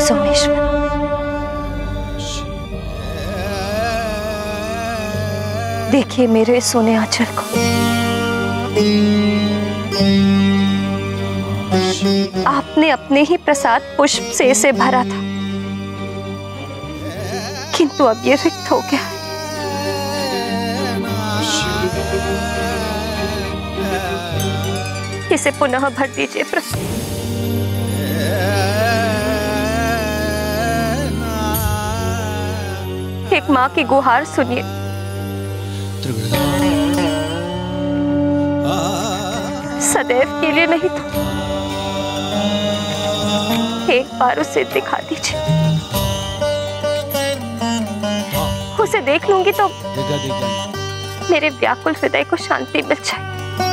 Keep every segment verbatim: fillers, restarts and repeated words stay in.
सोमेश्वर। देखिए मेरे सोने आंचल को। आपने अपने ही प्रसाद पुष्प से इसे भरा था, किंतु अब ये रिक्त हो गया। इसे पुनः भर दीजिए प्रभु। एक माँ की गुहार सुनिए। सदैव के लिए नहीं तो एक बार उसे दिखा दीजिए। उसे देख लूंगी तो देखा, देखा। मेरे व्याकुल हृदय को शांति मिल जाए।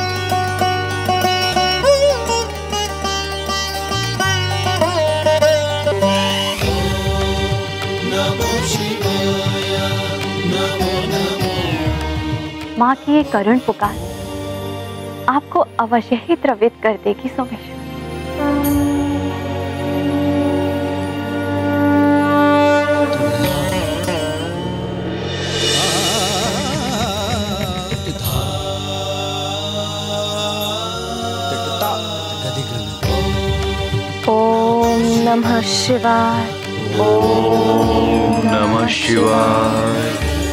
माँ की ये करुण पुकार आपको अवश्य ही द्रवित कर देगी सोमेश्वर। ओम नमः शिवाय। ओम नमः शिवाय।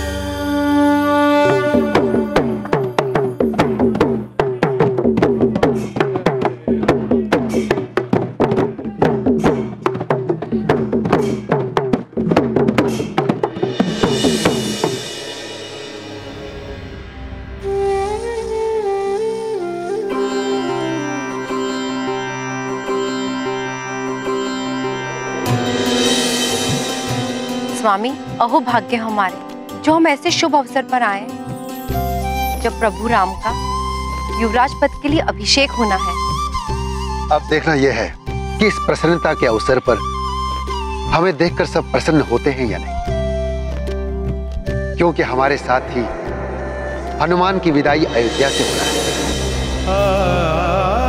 स्वामी, अहो भाग्य हमारे जो हम ऐसे शुभ अवसर पर आए जब प्रभु राम का युवराज पद के लिए अभिषेक होना है। अब देखना यह है कि इस प्रसन्नता के अवसर पर हमें देखकर सब प्रसन्न होते हैं या नहीं, क्योंकि हमारे साथ ही हनुमान की विदाई अयोध्या से हो रहा है।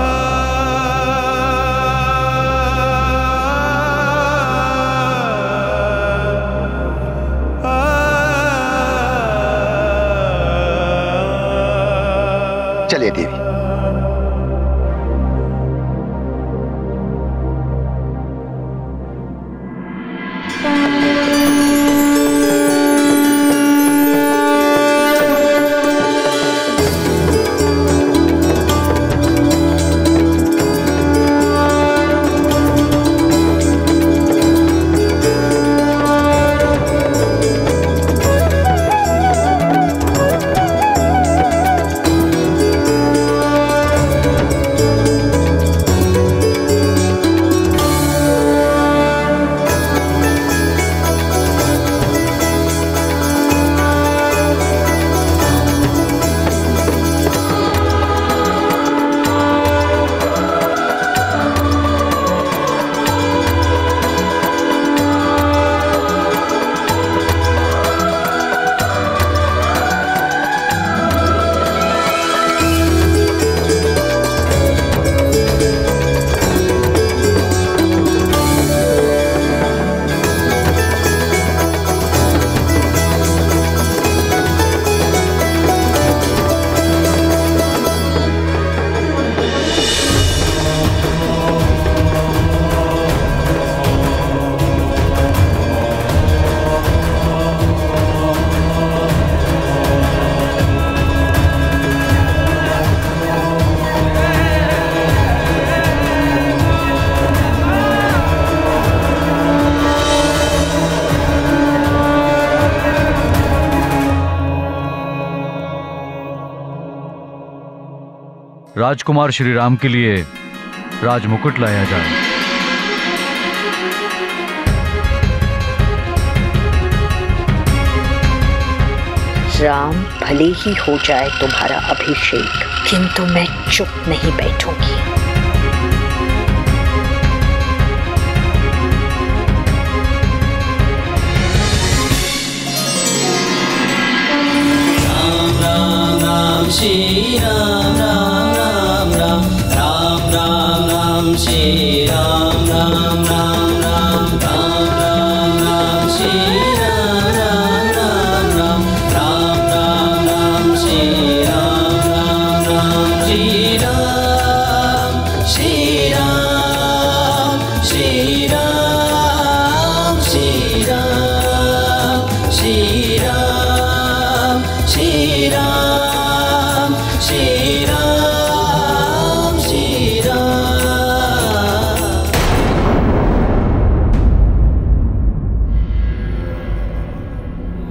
चलिए देवी। राजकुमार श्री राम के लिए राजमुकुट लाया जाए। राम भले ही हो जाए तुम्हारा अभिषेक, किंतु मैं चुप नहीं बैठूंगी। राम राम राम श्री राम राम राम राम राम राम राम श्री राम राम राम राम राम।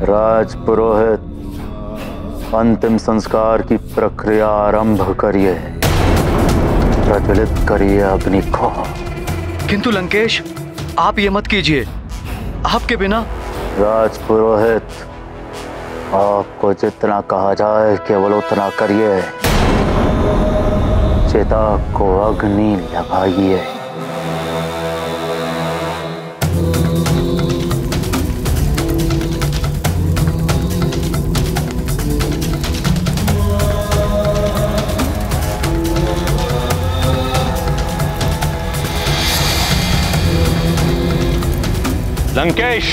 राज पुरोहित, अंतिम संस्कार की प्रक्रिया आरंभ करिए, प्रज्वलित करिए अग्नि को। किंतु लंकेश, आप ये मत कीजिए, आपके बिना। राज पुरोहित, आपको जितना कहा जाए केवल उतना करिए। चिता को अग्नि लगाइए। लंकेश,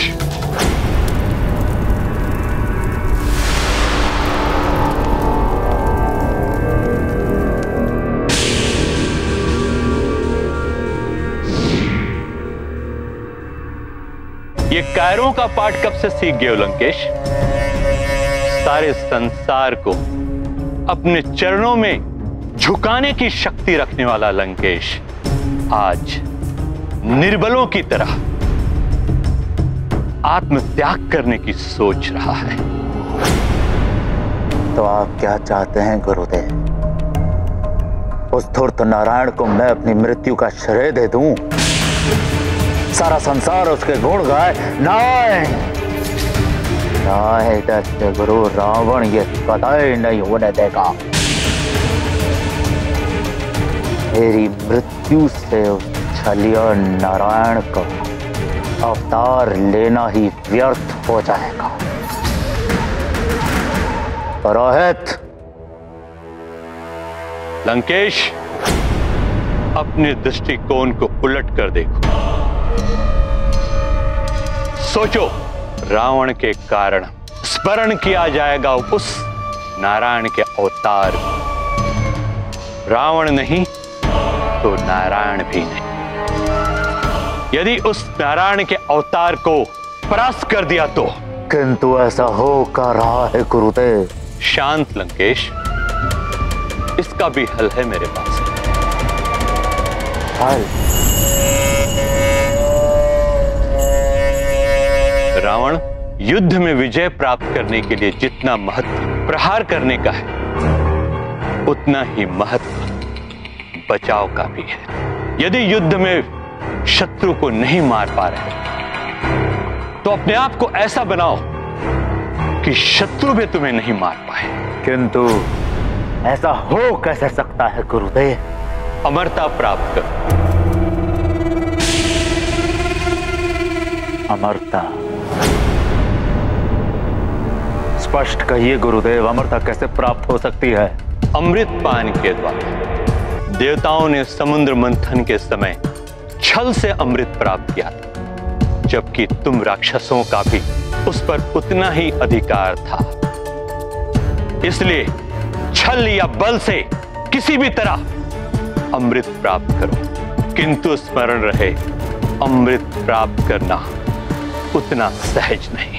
ये कायरों का पाठ कब से सीख गए हो लंकेश? सारे संसार को अपने चरणों में झुकाने की शक्ति रखने वाला लंकेश आज निर्बलों की तरह आत्मत्याग करने की सोच रहा है। तो आप क्या चाहते हैं गुरुदेव? उस धूर्त नारायण को मैं अपनी मृत्यु का श्रेय दे दूं? सारा संसार उसके गुण गाए? नाय नाय, दैत्य गुरु रावण ये कदाई नहीं होने देगा। मेरी मृत्यु से उस छलिया नारायण को अवतार लेना ही व्यर्थ हो जाएगा। पुरोहित। लंकेश, अपने दृष्टिकोण को उलट कर देखो। सोचो, रावण के कारण स्मरण किया जाएगा उस नारायण के अवतार को। रावण नहीं तो नारायण भी नहीं। यदि उस नारायण के अवतार को परास्त कर दिया तो? किंतु ऐसा हो का रहा है गुरुदेव। शांत लंकेश, इसका भी हल है मेरे पास। हल? रावण युद्ध में विजय प्राप्त करने के लिए जितना महत्व प्रहार करने का है, उतना ही महत्व बचाव का भी है। यदि युद्ध में शत्रु को नहीं मार पा रहे तो अपने आप को ऐसा बनाओ कि शत्रु भी तुम्हें नहीं मार पाए। किंतु ऐसा हो कैसे सकता है गुरुदेव? अमरता प्राप्त करो। अमरता? स्पष्ट कहिए गुरुदेव, अमरता कैसे प्राप्त हो सकती है? अमृत पान के द्वारा। देवताओं ने समुद्र मंथन के समय छल से अमृत प्राप्त किया था, जबकि तुम राक्षसों का भी उस पर उतना ही अधिकार था। इसलिए छल या बल से किसी भी तरह अमृत प्राप्त करो, किंतु स्मरण रहे, अमृत प्राप्त करना उतना सहज नहीं।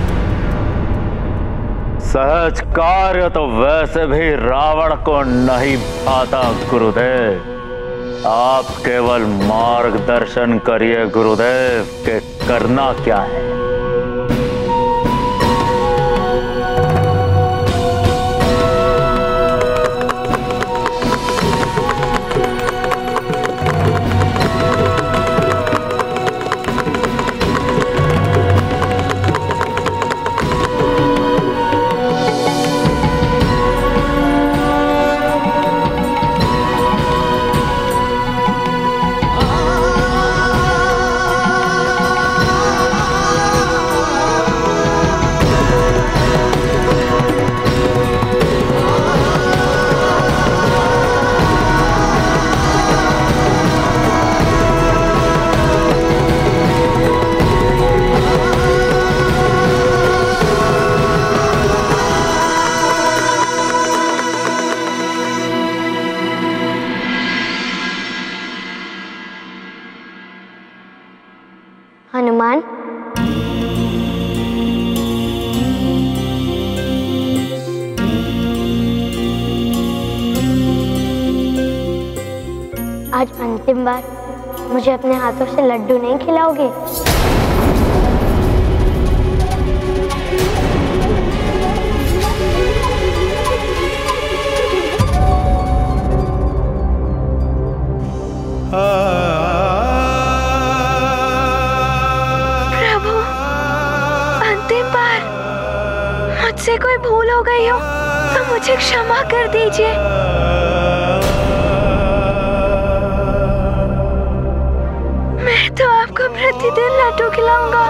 सहज कार्य तो वैसे भी रावण को नहीं आता गुरुदेव। आप केवल मार्गदर्शन करिए गुरुदेव के करना क्या है। हनुमान, आज अंतिम बार मुझे अपने हाथों से लड्डू नहीं खिलाओगे? प्रभु, अंतिम बार मुझसे कोई भूल हो गई हो तो मुझे क्षमा कर दीजिए। मैं तो आपको प्रतिदिन लड्डू खिलाऊंगा।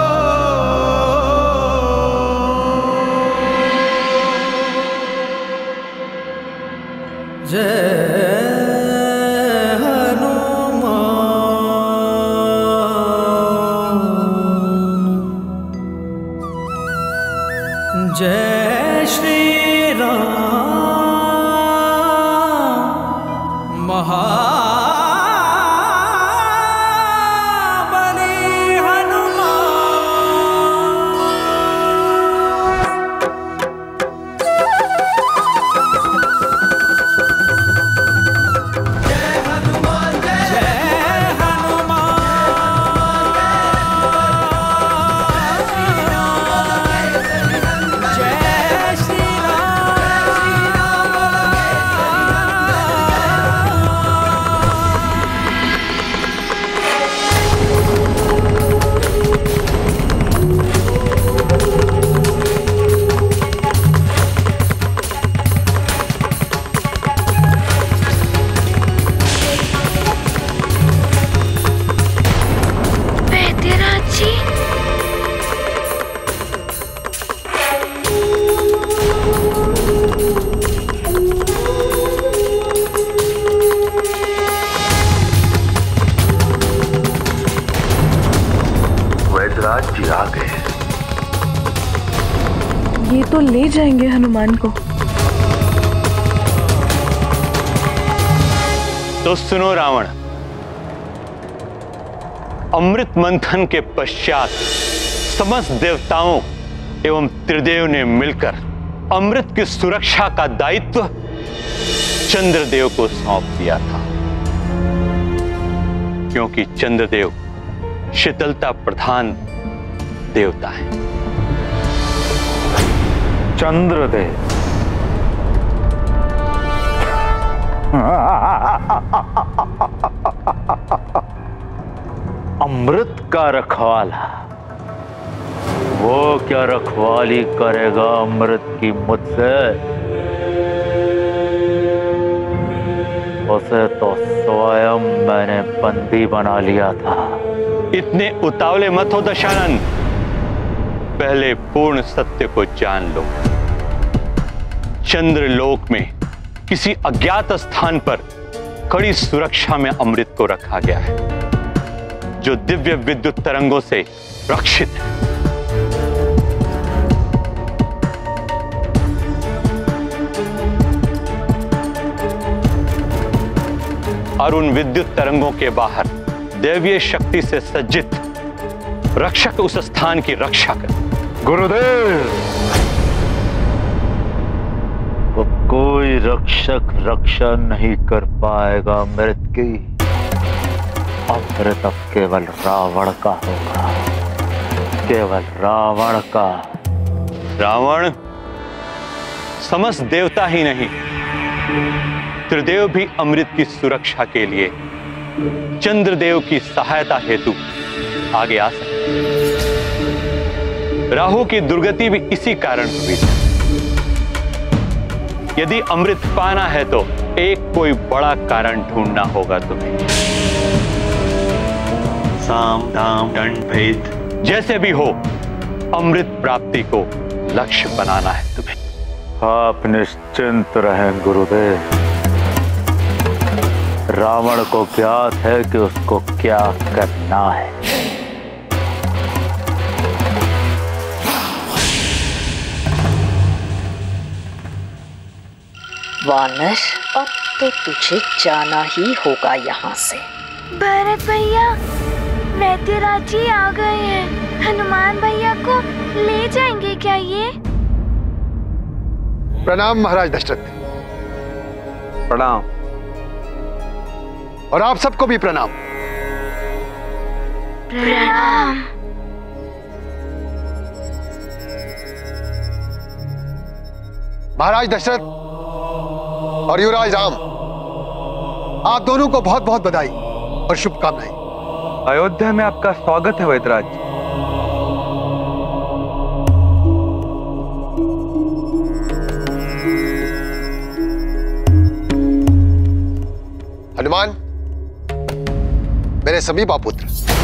जय श्री राम महाबली हनुमान। जय हनुमान जय हनुमान। जी आ गए। ये तो ले जाएंगे हनुमान को। तो सुनो रावण, अमृत मंथन के पश्चात समस्त देवताओं एवं त्रिदेव ने मिलकर अमृत की सुरक्षा का दायित्व चंद्रदेव को सौंप दिया था, क्योंकि चंद्रदेव शीतलता प्रधान देवता है। चंद्रदेव अमृत का रखवाला, वो क्या रखवाली करेगा अमृत की मुझसे? उसे तो स्वयं मैंने बंदी बना लिया था। इतने उतावले मत हो दशानन, पहले पूर्ण सत्य को जान लो। चंद्रलोक में किसी अज्ञात स्थान पर कड़ी सुरक्षा में अमृत को रखा गया है, जो दिव्य विद्युत तरंगों से रक्षित है। और उन विद्युत तरंगों के बाहर दैवीय शक्ति से सज्जित रक्षक उस स्थान की रक्षा कर। गुरुदेव, वो कोई रक्षक रक्षा नहीं कर पाएगा अमृत की। अमृत अब केवल रावण का होगा, केवल रावण का। रावण समस्त देवता ही नहीं, त्रिदेव भी अमृत की सुरक्षा के लिए चंद्रदेव की सहायता हेतु आगे आ सकते। राहु की दुर्गति भी इसी कारण हुई थी। यदि अमृत पाना है तो एक कोई बड़ा कारण ढूंढना होगा तुम्हें। साम दाम दंड भेद जैसे भी हो, अमृत प्राप्ति को लक्ष्य बनाना है तुम्हें। आप निश्चिंत रहें गुरुदेव, रावण को ज्ञात है कि उसको क्या करना है। वानर, अब तो तुझे जाना ही होगा यहाँ से। भरत भैया, वैद्यराज जी आ गए हैं। हनुमान भैया को ले जाएंगे क्या ये? प्रणाम महाराज दशरथ। प्रणाम। और आप सबको भी प्रणाम। प्रणाम। महाराज दशरथ और युवराज राम, आप दोनों को बहुत बहुत बधाई। और शुभकामनाएं। अयोध्या में आपका स्वागत है वैद्यराज। हनुमान, मेरे समीपा पुत्र,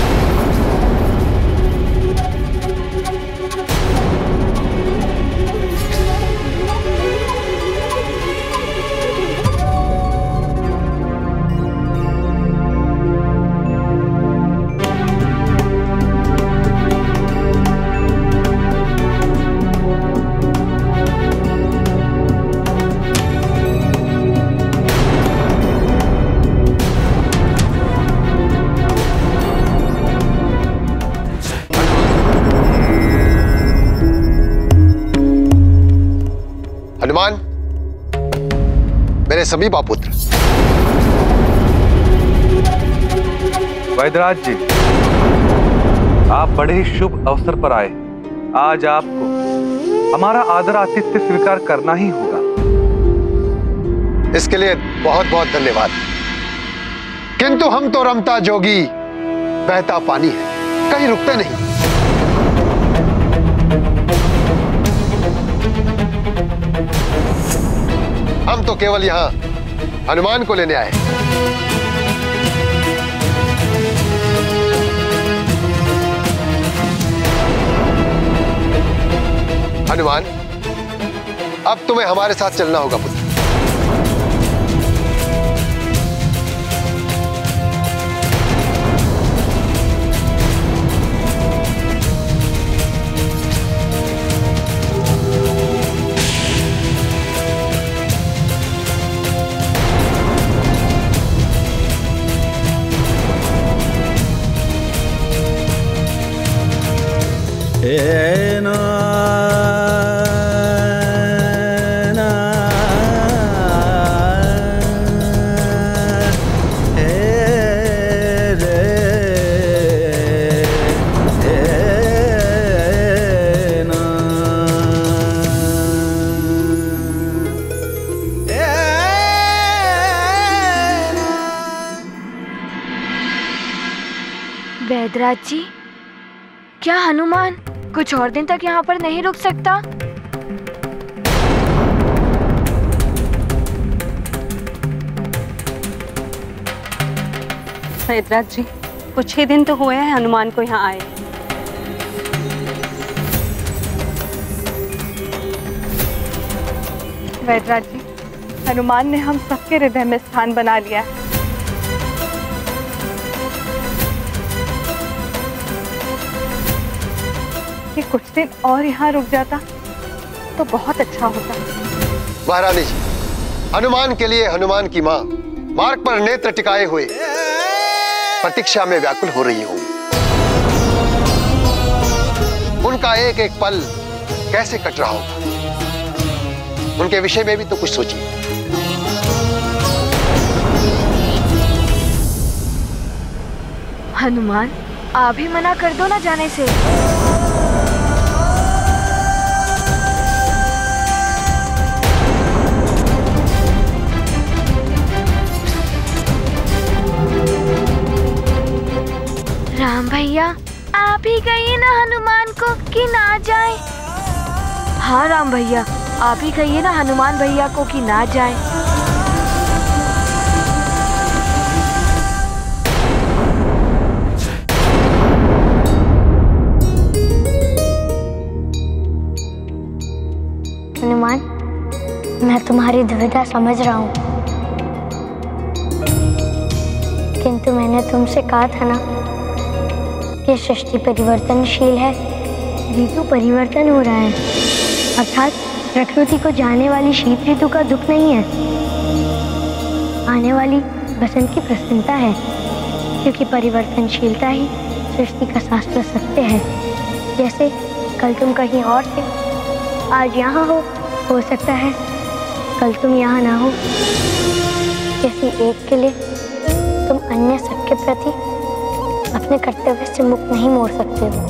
हनुमान, मेरे समीपा पुत्र। वैद्यराज जी, आप बड़े ही शुभ अवसर पर आए। आज आपको हमारा आदर आतिथ्य स्वीकार करना ही होगा। इसके लिए बहुत बहुत धन्यवाद। किंतु हम तो रमता जोगी बहता पानी है, कहीं रुकते नहीं। हम तो केवल यहां हनुमान को लेने आए। हनुमान, अब तुम्हें हमारे साथ चलना होगा पुत्र। ए ना ना ए रे ए ना वैद्यराज जी, क्या हनुमान कुछ और दिन तक यहाँ पर नहीं रुक सकता? वैद्यराज जी, कुछ ही दिन तो हुए हैं हनुमान को यहाँ आए। वैद्यराज जी, हनुमान ने हम सबके हृदय में स्थान बना लिया है। कि कुछ दिन और यहाँ रुक जाता तो बहुत अच्छा होता। महारानी जी, हनुमान के लिए हनुमान की माँ मार्ग पर नेत्र टिकाए हुए प्रतीक्षा में व्याकुल हो रही होंगी। उनका एक एक पल कैसे कट रहा होगा, उनके विषय में भी तो कुछ सोचिए। हनुमान, आप ही मना कर दो ना जाने से। राम भैया, आप ही कहिए ना हनुमान को कि ना जाए। हाँ राम भैया, आप ही कहिए ना हनुमान भैया को कि ना जाए। हनुमान, मैं तुम्हारी दुविधा समझ रहा हूँ, किंतु मैंने तुमसे कहा था ना कि सृष्टि परिवर्तनशील है, ऋतु परिवर्तन हो रहा है, अर्थात प्रकृति को जाने वाली शीत ऋतु का दुख नहीं है, आने वाली बसंत की प्रसन्नता है, क्योंकि परिवर्तनशीलता ही सृष्टि का शास्त्र सत्य है। जैसे कल तुम कहीं और थे, आज यहाँ हो हो सकता है कल तुम यहाँ ना हो। किसी एक के लिए तुम अन्य सबके प्रति अपने कर्तव्य से मुख नहीं मोड़ सकते हो।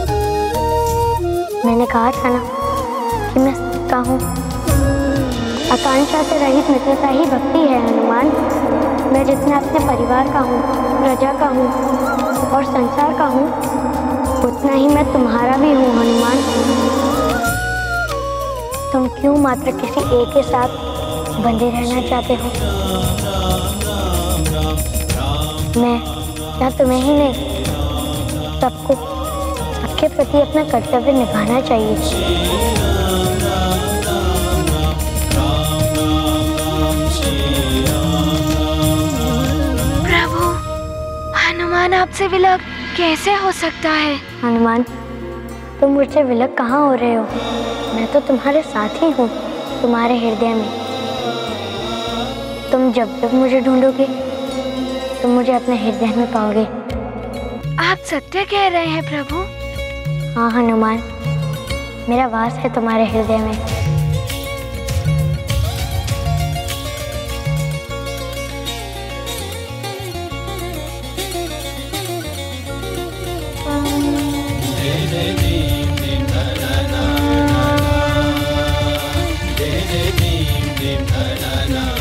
मैंने कहा था ना कि मैं सकता हूँ, आकांक्षा से रहित मित्रता ही भक्ति है हनुमान। मैं जितना अपने परिवार का हूँ, प्रजा का हूँ और संसार का हूँ, उतना ही मैं तुम्हारा भी हूँ हनुमान। तुम क्यों मात्र किसी एक के साथ बंधे रहना चाहते हो? मैं या तुम्हें ही नहीं, सबको सबके प्रति अपना कर्तव्य निभाना चाहिए। हनुमान आपसे विलग कैसे हो सकता है? हनुमान, तुम मुझसे विलग कहाँ हो रहे हो? मैं तो तुम्हारे साथ ही हूँ, तुम्हारे हृदय में। तुम जब जब मुझे ढूंढोगे, तुम मुझे अपने हृदय में पाओगे। आप सत्य कह रहे हैं प्रभु? हाँ हनुमान, मेरा वास है तुम्हारे हृदय में। Na na